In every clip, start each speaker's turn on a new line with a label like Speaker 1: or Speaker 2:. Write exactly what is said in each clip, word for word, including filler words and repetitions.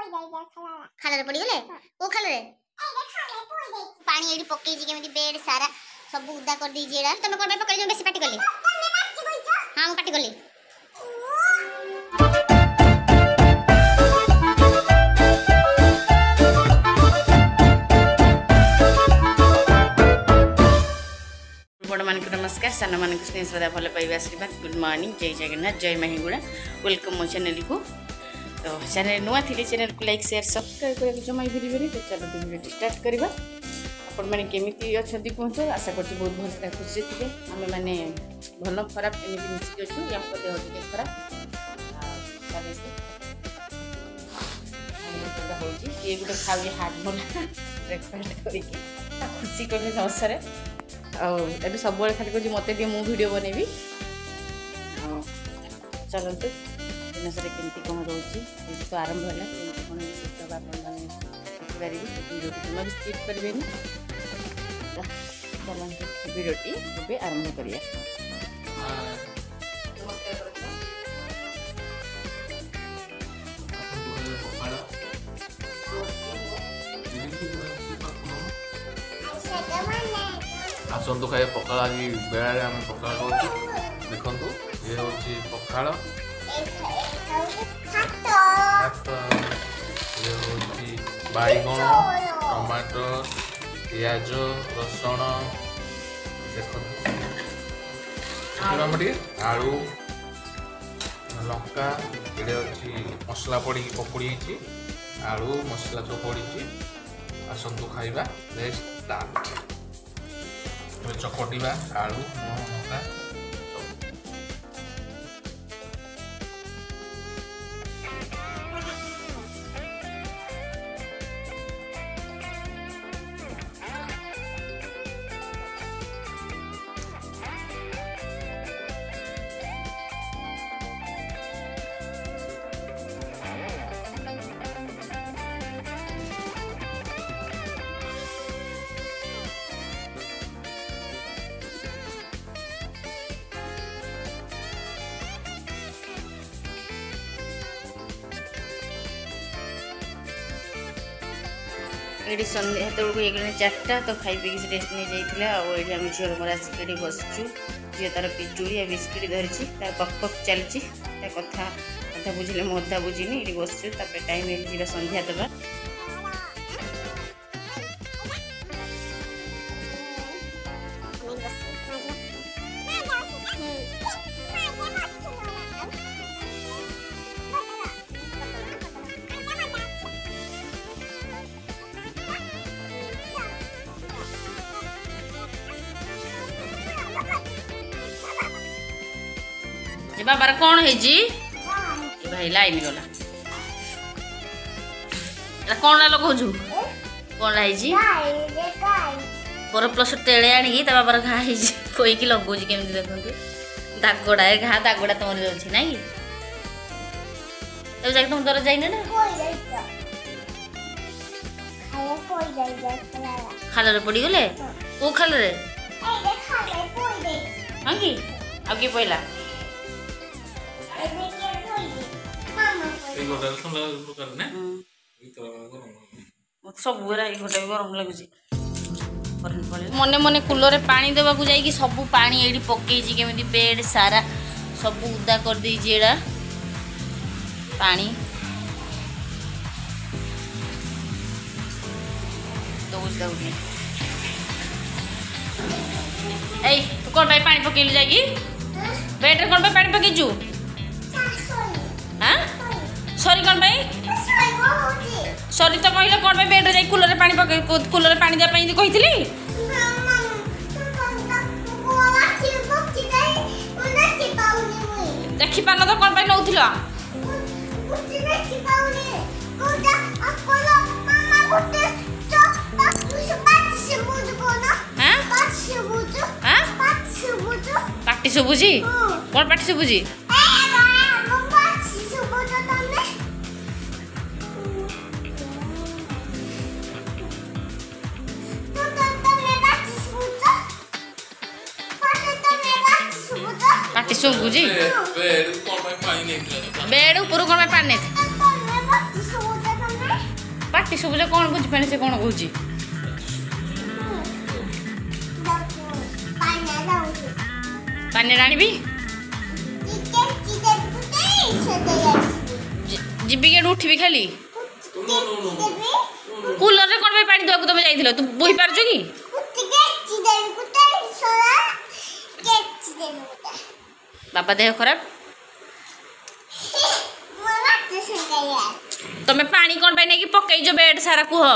Speaker 1: खाल पड़ी गले को खाल पानी एडी पकई जी केमिति बेड सारा सब उदा कर दी जेडा तुम कोन पकड़ जो बेसी पाटी गली हां मु पाटी गली बड़ मान नमस्कार सान मान स्नेह श्रद्धा भल पाइबा आशीर्वाद गुड मॉर्निंग जय जगन्नाथ जय महिगुड़ा वेलकम मो चैनल को। तो चैनल नुआ थी चैनल को लाइक शेयर सब्सक्राइब करके जमा भूल। तो चलो वीडियो स्टार्ट करवा। आपण मैंने केमी अच्छा कहते आशा कर बहुत भल खुशी थे आम मैंने भल खराब एमती मिसिक अच्छु या देह टे खराब ये गोटे खाऊ हाथ भला ब्रेकफास्ट कर खुशी कले नसरे आगे सब खाली कह मत दिए मुझे वीडियो बनैबी चलते दिन सारे केमती कौन रोचे तो आरंभ है केमती कौन विशेष आपपारे जमा भी स्किप करेंगे चलते वीडियोटी ए आरंभ करिए।
Speaker 2: आसतु खाए पखाड़ आज बेड़े आम पखाड़ कर देखु ये हूँ पखाड़ ये हूँ बैगण टमाटो पियाज रसुण देखो आलू लंका ये मसला पड़ी पकड़ी आलू मसला सब पड़ी आसतु खाइबा स्टार्ट चकटिबा आलू लंका
Speaker 1: ये सन्ध्या हेतु ये चार्टा तो खाई पी रेस्ट नहीं जाइए आम झील मोर आसिक बसचु झील तार पिजुड़ी बिस्किट धरी तार पक पक चलती कथा कथा बुझे मु अधा बुझीनी ये बसचु टाइम है सन्ध्या दबा बाबार कौन है जी भाई लाइन गला कौन लगौजु कौन है जी पर प्लस तेले आनी बाबार घा कोई लगौज केमी देखते दागड़ा घा दागड़ा तुम जाऊँ ना कि तुम दर जाइन ना खाल पड़ी गले को खाल हाँ कि आ कि पहला सब गरम लगुच मन मन कूलर पानी देवा जाकि सब पानी ये पकई केमी बेड सारा सब उदा कर देड़ा पानी ए तू कौन पानी पकईलु जाकि बेड्रे कौन पानी पकईचु हाँ सॉरी कौन सॉरी तो कहले कौन बेड जाई कूलर पानी पके कूलर पानी दे पाई कहितली देखि पान तो कौन नौथिला पाटी शुभुजी कौन पाटी शुभुजी पाटी शुभुजी बेड ऊपर कौन पानी नहीं बेड ऊपर कौन पानी नहीं पाटी सब कौन बुझी पानी से कौन कहूँ पानी आनी जीबी के उठी खाली कूलर रे कौन पानी देवा तुम जाइल तू बोही पारछ कि बाबा देह खराब तुम्हें पानी कौन पाई नहीं पकईज बेड सारा कुह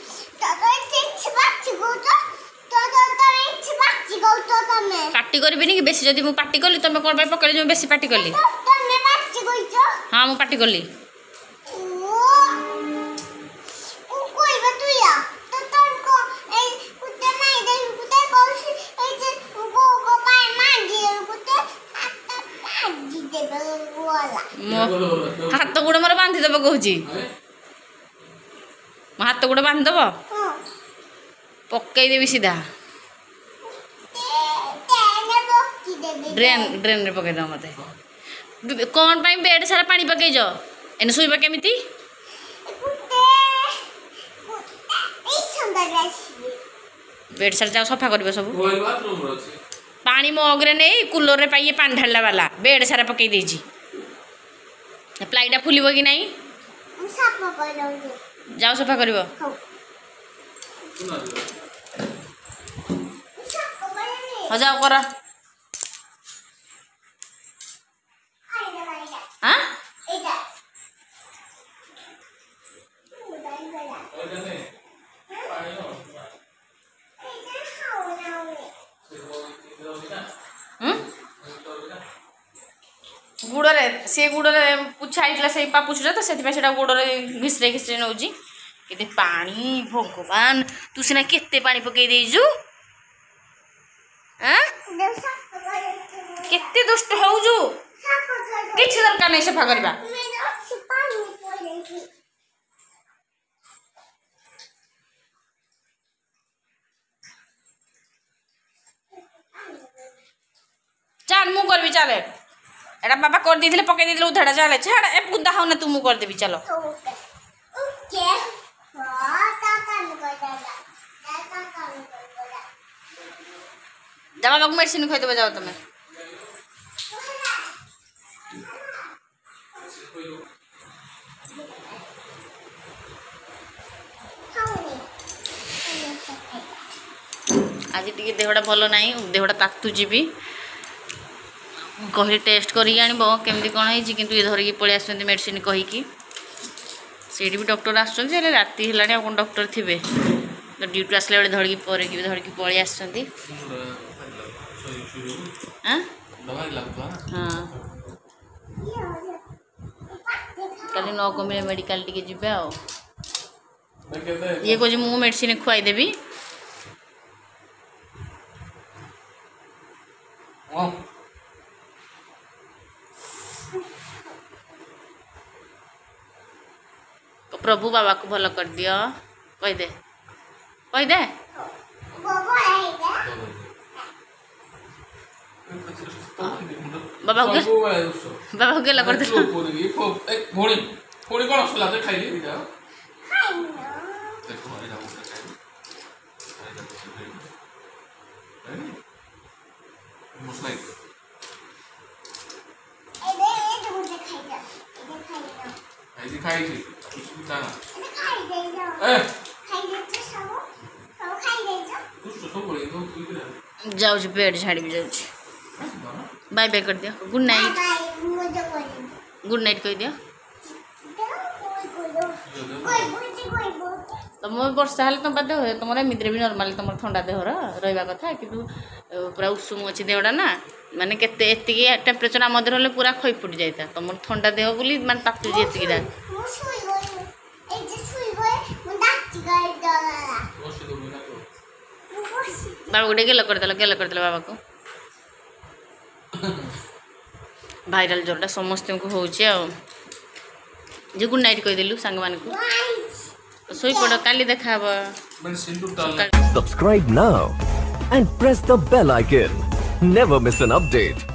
Speaker 1: पार्टी करी कि बेसी जदि मु पार्टी कली तुम कौन पाई पकड़ी जो बेसी पार्टी कली हाँ मु पार्टी कली हाथ गोड़ मोर बांधिदेव कहूँ हाथ गोड़ बांधिदेव पकईदेवी सीधा ड्रेन ड्रेन रे पकईदेव मत कौन पाई बेड सारा पानी पकईज एने शुवा केमी बेड सारा जाओ सफा कर सब पानी मगरे नहीं कूलर रे पाई पानी ढाला वाला बेड सारा पकई देजी प्लाईटा फुलिब कि नहीं जाओ सफा कर जाओ कर हाँ गुड़े सी गुड़े पुछा होता से पापुछा तो से गुड़े घिसरे घिसरे नौ के पानी भगवान तू सीना केते पानी पकई देजु केते दुष्ट होजु किछि दरकार नहीं सफा करबा चल मु करबी चले एटा बाबा कर दी पकई दी उधाड़ा चले छाड़ ए बुदा हो ना तू मु कर देबी चलो जा बाबा को मेडिसिन खोई देबो जाओ तुम्हें आज टी देहटा भल ना देहटा तातुची भी कहली टेस्ट करी आनब केमती कौन है कि ये धरिकी पलि आस मेडिसिन कहीकि सीठी भी डॉक्टर आसुँच राति है कौन डॉक्टर थे तो ड्यूटी आसला बेले धरिकी पर धरिकी पलि आस हाँ कल न कमिले मेडिकल टी जी ये कह मु मेडिसिन खुआईदेवी प्रभु बाबा को भल कर दियो कहीदे कहीदे बाबा को बाबा को गेला कर दे
Speaker 2: भोणी भोणी कोन असला दे खाइले दिदा देखो आइ जाऊ मुसलाई ए दे ए दे मुझे खाइ जा ए खाइ जा आई खाइ छी कुछ ना खाइ दे जा ए खाइ दे तो सब सब खाइ दे जा तू सब बोले तो तू
Speaker 1: जाऊ जी पेट झाड़ी भी जाऊ बाय बाय कर दियो गुड नाइट गुड नाइट कह दियो तुम वर्षा हेल्ले तुम बाध्य हुए तुम एमती भी नर्माली तुम ठंडा देहर रहा कथा कि पूरा उषुम अच्छी देहटा ना माने केते एतिकी टेम्परेचर आम देह पूरा खई फुटी जाता तुम ठंडा देह बोली माने तातुची एतिकी बाबा गोटे गेल करदेल गेल करदेल बाबा को भाइराल ज्वरटा समस्त को होचे जे गुड नाइट कहीदेलु सांग मान को सोई पड़ काली देखा
Speaker 3: Subscribe now and press the bell icon. Never miss an update.